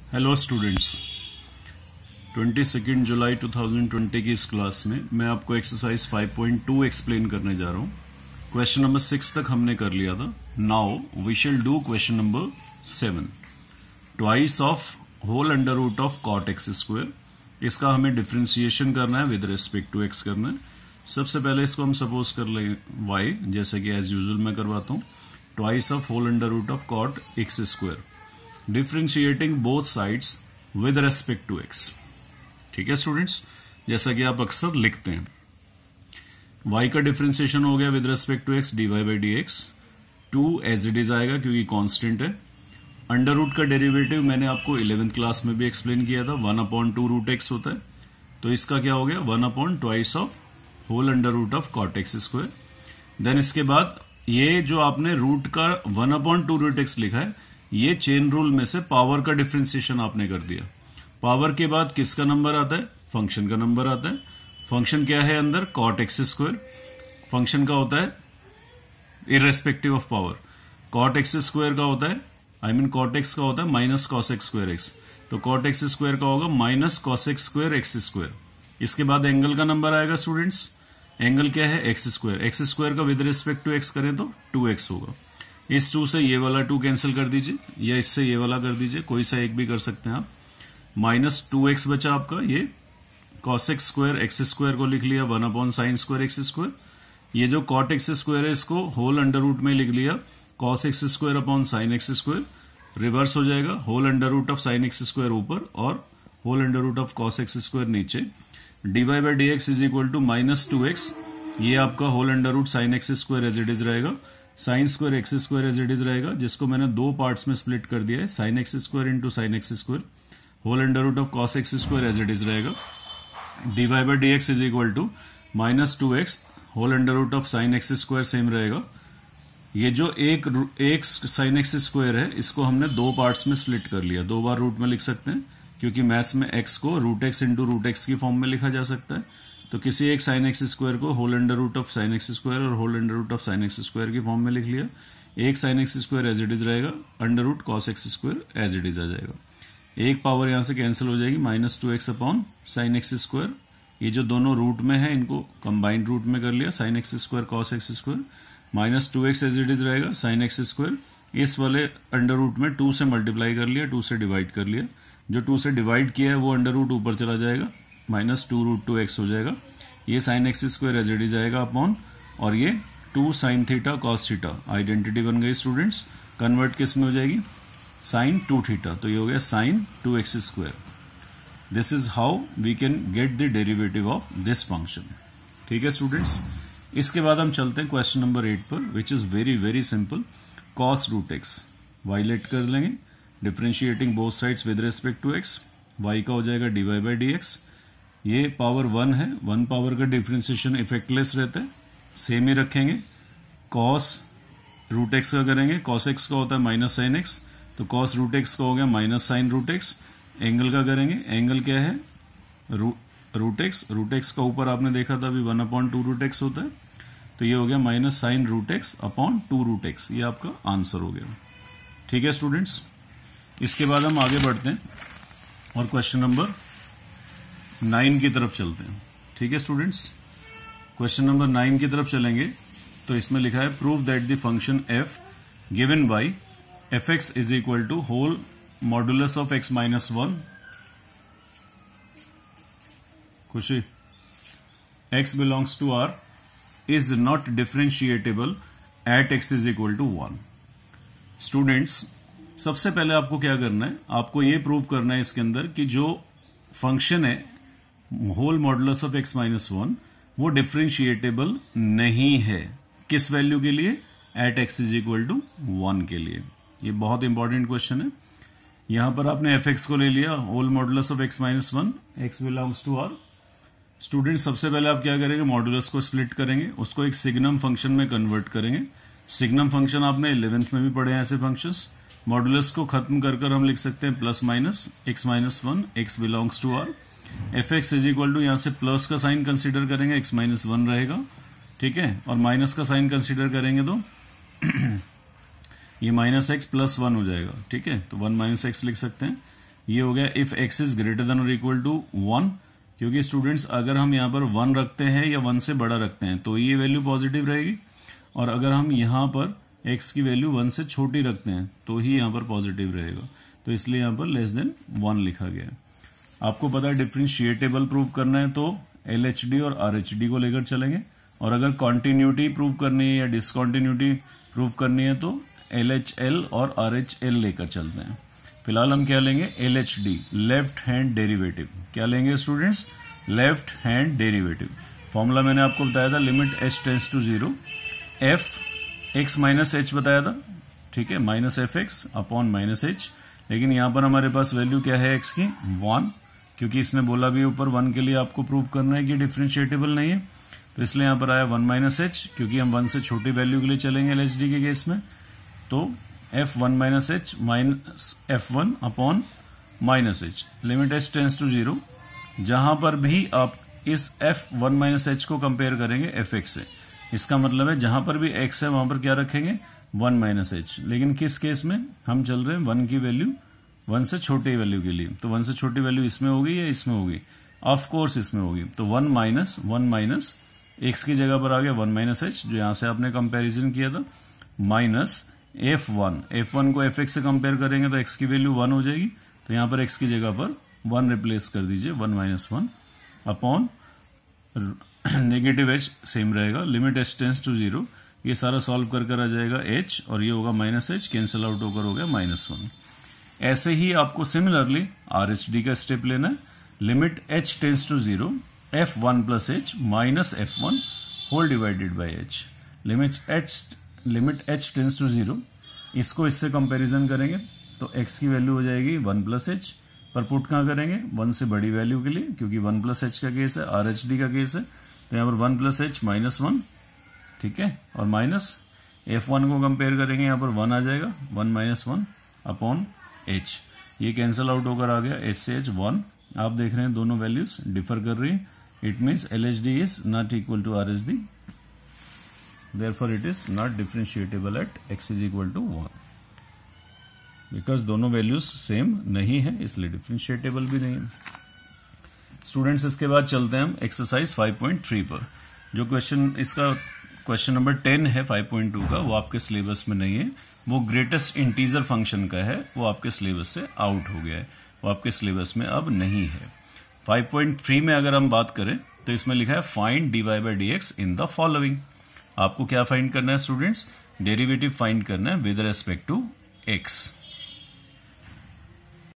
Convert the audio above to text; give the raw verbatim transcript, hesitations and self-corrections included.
Hello students, twenty second July two thousand twenty की इस class में मैं आपको exercise five point two explain करने जा रहा हूँ। क्वेश्चन नंबर सिक्स तक हमने कर लिया था। Now we shall do question number seven. Twice of whole under root of cot x square. इसका हमें डिफ्रेंसिएशन करना है, विद रिस्पेक्ट टू एक्स करना है। सबसे पहले इसको हम सपोज कर लें वाई, जैसे कि एज यूजुअल मैं करवाता हूँ। Twice of whole under root of cot x square, differentiating both sides with respect to x. ठीक है स्टूडेंट्स, जैसा कि आप अक्सर लिखते हैं। y का डिफ्रेंशिएशन हो गया with respect to x, dy by d x. Two as it is आएगा क्योंकि कांस्टेंट है। अंडर रूट का डेरिवेटिव मैंने आपको इलेवेंथ क्लास में भी एक्सप्लेन किया था, one upon two root x होता है। तो इसका क्या हो गया, one upon twice of whole under root of cot x square. Then इसके बाद ये जो आपने रूट का one upon two root x लिखा है, ये चेन रूल में से पावर का डिफरेंशिएशन आपने कर दिया। पावर के बाद किसका नंबर आता है, फंक्शन का नंबर आता है। फंक्शन क्या है अंदर, कॉट एक्स स्क्वायर। फंक्शन का होता है irrespective of power. Cot x square का होता है, आई मीन कॉट एक्स का होता है minus cos x square x. तो कॉट एक्स स्क्वायर का होगा minus cos x square x square. इसके बाद एंगल का नंबर आएगा स्टूडेंट्स। एंगल क्या है, एक्स स्क्वायर। एक्स स्क्वायर का विद रिस्पेक्ट टू एक्स करें तो टू एक्स होगा। इस टू से ये वाला टू कैंसिल कर दीजिए, या इससे ये वाला कर दीजिए, कोई सा एक भी कर सकते हैं आप। माइनस टू एक्स बचा आपका, ये cos x square x square को लिख लिया one upon sine square x square. ये जो कॉट एक्स स्क्वायर है इसको होल अंडर रूट में लिख लिया, cos x square upon sine x square. Reverse हो जाएगा, whole under root of sine x square ऊपर और whole under root of cos x square नीचे। Dy by d x is equal to minus two x. ये आपका whole under root sine x square as it is रहेगा, sine square x square as it is रहेगा, जिसको मैंने दो parts में split कर दिया है, sine x square into sine x square. Whole under root of cos x square as it is रहेगा। Dy by d x is equal to minus two x, whole under root of sine x square same रहेगा। ये जो एक एक sine x square है, इसको हमने दो पार्ट्स में स्प्लिट कर लिया। दो बार रूट में लिख सकते हैं, क्योंकि मैथ्स में एक्स को root x into root x की फॉर्म में लिखा जा सकता है। तो किसी एक साइन एक्स स्क्वायर को whole under root of sine x square और whole under root of sine x square की फॉर्म में लिख लिया। एक sine x square as it is रहेगा, under root cos x square as it is आ जाएगा। एक पावर यहां से कैंसिल हो जाएगी, minus two x upon sine x square. ये जो दोनों रूट में है इनको कंबाइंड रूट में कर लिया, sine x square cos x square. Minus two x as it is रहेगा, साइन एक्स स्क्वायर। इस वाले अंडर रूट में टू से मल्टीप्लाई कर लिया, टू से डिवाइड कर लिया। जो टू से डिवाइड किया है वो अंडर रूट ऊपर चला जाएगा, minus two root two x हो जाएगा। ये sine x square as it is आएगा अपॉन, और ये two sine theta cos theta. Identity बन गई स्टूडेंट्स। कन्वर्ट किस में हो जाएगी, साइन टू थीटा। तो ये हो गया sine two x square. This is how we can get the derivative of this function. ठीक है स्टूडेंट्स, इसके बाद हम चलते हैं क्वेश्चन नंबर एट पर, which is very very simple. Cos root x वाइलेट कर लेंगे, differentiating both sides with respect to x. Y का हो जाएगा डीवाई बाई डी एक्स। ये पावर वन है, वन पावर का डिफ्रेंशिएशन इफेक्टलेस रहता है, सेम ही रखेंगे। कॉस रूट एक्स का करेंगे, कॉस एक्स का होता है माइनस साइन एक्स, तो कॉस रूट एक्स का हो गया minus sine root x. Angle का करेंगे, एंगल क्या है, रूट एक्स। रूट एक्स का ऊपर आपने देखा था अभी one upon two root x होता है, तो ये हो गया minus sine root x upon two root x. ये आपका आंसर हो गया। ठीक है स्टूडेंट्स, इसके बाद हम आगे बढ़ते हैं और क्वेश्चन नंबर नाइन की तरफ चलते हैं। ठीक है स्टूडेंट्स, क्वेश्चन नंबर नाइन की तरफ चलेंगे तो इसमें लिखा है, prove that the function f given by f x is equal to whole modulus of x minus one. खुशी, x belongs to R is not differentiable at x is equal to one. Students, सबसे पहले आपको क्या करना है, आपको यह prove करना है इसके अंदर कि जो फंक्शन है whole modulus of x minus one, वो डिफरेंशिएटेबल नहीं है। किस वैल्यू के लिए, at x is equal to one के लिए। ये बहुत इंपॉर्टेंट क्वेश्चन है। यहां पर आपने एफ एक्स को ले लिया, whole modulus of x minus one, x belongs to R. Student, सबसे पहले आप क्या करेंगे, मॉडुलस को स्प्लिट करेंगे, उसको एक सिग्नम फंक्शन में कन्वर्ट करेंगे। सिग्नम फंक्शन आपने इलेवेंथ में भी पढ़े हैं ऐसे फंक्शंस। मॉडुलस को खत्म कर कर हम लिख सकते हैं plus minus x minus one, x belongs to R. F x is equal to, यहां से प्लस का साइन कंसिडर करेंगे, एक्स माइनस वन रहेगा। ठीक है, और माइनस का साइन कंसिडर करेंगे तो ये माइनस एक्स प्लस वन हो जाएगा। ठीक है, तो वन माइनस एक्स लिख सकते हैं। ये हो गया if x is greater than और इक्वल टू वन, क्योंकि स्टूडेंट्स अगर हम यहाँ पर वन रखते हैं या वन से बड़ा रखते हैं तो ये वैल्यू पॉजिटिव रहेगी, और अगर हम यहाँ पर x की वैल्यू वन से छोटी रखते हैं तो ही यहाँ पर पॉजिटिव रहेगा, तो इसलिए यहाँ पर लेस देन वन लिखा गया है। आपको पता है डिफरेंशिएटेबल प्रूव करना है तो एल एच डी और आर एच डी को लेकर चलेंगे, और अगर कॉन्टिन्यूटी प्रूव करनी है या डिसकॉन्टिन्यूटी प्रूव करनी है तो एल एच एल और आर एच एल लेकर चलते हैं। फिलहाल हम क्या लेंगे, L H D, left hand derivative. क्या लेंगे students, left hand derivative. Formula मैंने आपको बताया था, limit h tends to zero, f x minus h बताया था, ठीक है, minus f x upon minus h. लेकिन यहां पर हमारे पास वैल्यू क्या है एक्स की, वन, क्योंकि इसने बोला भी ऊपर वन के लिए आपको प्रूव करना है कि डिफरेंशिएटेबल नहीं है, तो इसलिए यहां पर आया वन माइनस एच, क्योंकि हम वन से छोटी वैल्यू के लिए चलेंगे एल एच डी के केस में, तो f one minus h minus f one upon minus h, limit h tends to zero. जहां पर भी आप इस एफ वन माइनस एच को कंपेयर करेंगे एफ एक्स से, इसका मतलब है जहां पर भी एक्स है वहां पर क्या रखेंगे, वन माइनस एच। लेकिन किस केस में हम चल रहे हैं, वन की वैल्यू वन से छोटी वैल्यू के लिए, तो वन से छोटी वैल्यू इसमें होगी या इसमें होगी, ऑफ कोर्स इसमें होगी। तो one minus one minus x की जगह पर आ गया वन माइनस एच, जो यहां से आपने कंपेरिजन किया था, minus f one, f one को एफ एक्स से कंपेयर करेंगे तो एक्स की वैल्यू वन हो जाएगी, तो यहां पर एक्स की जगह पर वन रिप्लेस कर दीजिए, one minus one upon negative h same रहेगा, limit h tends to zero. ये सारा सॉल्व कर कर आ जाएगा एच, और ये होगा माइनस एच, कैंसिल आउट होकर हो गया माइनस वन। ऐसे ही आपको सिमिलरली आर एच डी का स्टेप लेना है, limit h tends to zero, f one plus h minus f one whole divided by h, limit h limit h tends to zero. इसको इससे कंपैरिजन करेंगे तो x की वैल्यू हो जाएगी वन प्लस एच, पर पुट कहां करेंगे, वन से बड़ी वैल्यू के लिए, क्योंकि वन प्लस एच का केस है, आर एच डी का केस है, तो यहां पर one plus h minus one, ठीक है, और माइनस एफ वन को कंपेयर करेंगे, यहां पर वन आ जाएगा, one minus one upon h, ये कैंसिल आउट होकर आ गया एच से एच वन। आप देख रहे हैं दोनों वैल्यूज डिफर कर रही है, it means L H D is not equal to R H D, therefore it is not differentiable at x is equal to one, because दोनों वैल्यूज सेम नहीं है, इसलिए डिफरेंशिएटेबल भी नहीं है। स्टूडेंट्स इसके बाद चलते हैं हम एक्सरसाइज फाइव पॉइंट थ्री पर। जो क्वेश्चन इसका क्वेश्चन नंबर टेन है फाइव पॉइंट टू का, वो आपके सिलेबस में नहीं है, वो ग्रेटेस्ट इंटीजर फंक्शन का है, वो आपके सिलेबस से आउट हो गया है, वो आपके सिलेबस में अब नहीं है। फाइव पॉइंट थ्री में अगर हम बात करें तो इसमें लिखा है find d y by d x in the following. आपको क्या फाइंड करना है स्टूडेंट्स, डेरिवेटिव फाइंड करना है विद रेस्पेक्ट टू एक्स।